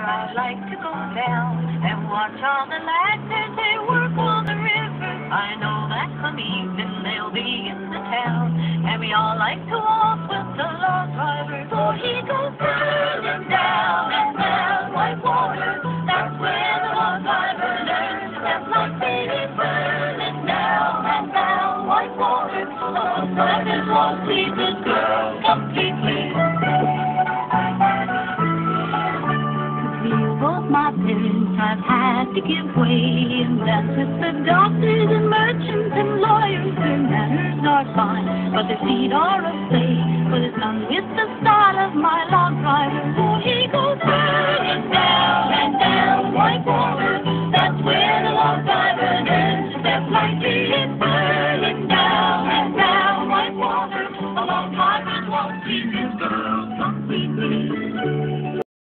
I like to go down and watch all the lads as they work on the river. I know that come evening they'll be in the town, and we all like to walk with the log driver. So he goes burning down and down white water. That's where the log driver learns to step like baby, burning down and down white water. The log drivers won't leave this girl completely. Both my parents I've had to give way, and that's with the doctors and merchants and lawyers. Their manners are fine, but their feet are a play. But it's done with the style of my log driver. So he goes